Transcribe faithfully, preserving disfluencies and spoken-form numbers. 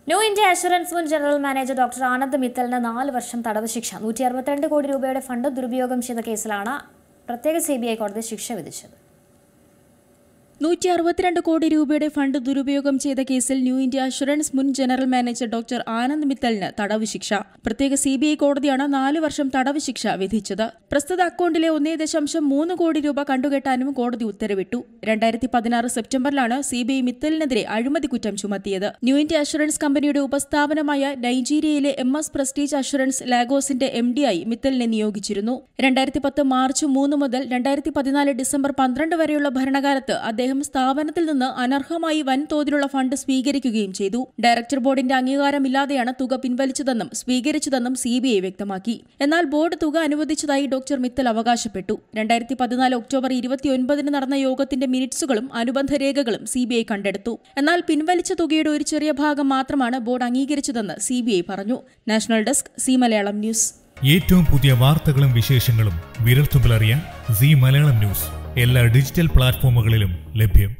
New India Assurance Mun General Manager Doctor Anand Mittalne നാല് വർഷം തടവ് ശിക്ഷ നൂറ്റി അറുപത്തിരണ്ട് കോടി രൂപയുടെ ഫണ്ട് ദുരുപയോഗം ചെയ്ത കേസിലാണ് പ്രത്യേക സി ബി ഐ കോടതി ശിക്ഷ വിധിച്ചത്. നൂറ്റി അറുപത്തിരണ്ട് കോടി രൂപയുടെ ഫണ്ട് ദുരുപയോഗം ചെയ്ത കേസിൽ ന്യൂ ഇന്ത്യ അഷുറൻസ് മുൻ ജനറൽ മാനേജർ ഡോക്ടർ ആനന്ദ് മിത്തലിന് തടവ് ശിക്ഷ. പ്രത്യേക സി ബി ഐ കോടതിയാണ് നാല് വർഷം തടവ് ശിക്ഷ വിധിച്ചത്. പ്രസ്തുത അക്കൌണ്ടിലെ ഒന്നേ ദശാംശം മൂന്ന് കോടി രൂപ കണ്ടുകെട്ടാനും കോടതി ഉത്തരവിട്ടു. രണ്ടായിരത്തി പതിനാറ് സെപ്റ്റംബറിലാണ് സി ബി ഐ മിത്തലിനെതിരെ അഴിമതി കുറ്റം ചുമത്തിയത്. ന്യൂ ഇന്ത്യ അഷുറൻസ് കമ്പനിയുടെ ഉപസ്ഥാപനമായ നൈജീരിയയിലെ എം എസ് പ്രസ്റ്റീജ് അഷുറൻസ് ലാഗോസിന്റെ എം ഡി ആയി മിത്തലിനെ നിയോഗിച്ചിരുന്നു. രണ്ടായിരത്തി പത്ത് മാർച്ച് മൂന്ന് മുതൽ രണ്ടായിരത്തി പതിനാല് ഡിസംബർ പന്ത്രണ്ട് വരെയുള്ള ഭരണകാലത്ത് അദ്ദേഹം സ്ഥാപനത്തിൽ നിന്ന് അനർഹമായി വൻതോതിലുള്ള ഫണ്ട് സ്വീകരിക്കുകയും ചെയ്തു. ഡയറക്ടർ ബോർഡിന്റെ അംഗീകാരമില്ലാതെയാണ് തുക പിൻവലിച്ചതെന്നും സ്വീകരിച്ചതെന്നും സി ബി ഐ വ്യക്തമാക്കി. എന്നാൽ ബോർഡ് തുക അനുവദിച്ചതായി ഡോക്ടർ മിത്തൽ അവകാശപ്പെട്ടു. രണ്ടായിരത്തി പതിനാല് ഒക്ടോബർ ഇരുപത്തിയൊൻപതിന് നടന്ന യോഗത്തിന്റെ മിനിറ്റ്സുകളും അനുബന്ധ രേഖകളും സി ബി ഐ കണ്ടെടുത്തു. എന്നാൽ പിൻവലിച്ച തുകയുടെ ഒരു ചെറിയ ഭാഗം മാത്രമാണ് ബോർഡ് അംഗീകരിച്ചതെന്ന് സി ബി ഐ പറഞ്ഞു. National desk, Zee Malayalam news. ഏറ്റവും പുതിയ വാർത്തകളും വിശേഷങ്ങളും വിരൽത്തുമ്പിലറിയാൻ സീ മലയാളം ന്യൂസ് എല്ലാ ഡിജിറ്റൽ പ്ലാറ്റ്ഫോമുകളിലും ലഭ്യം.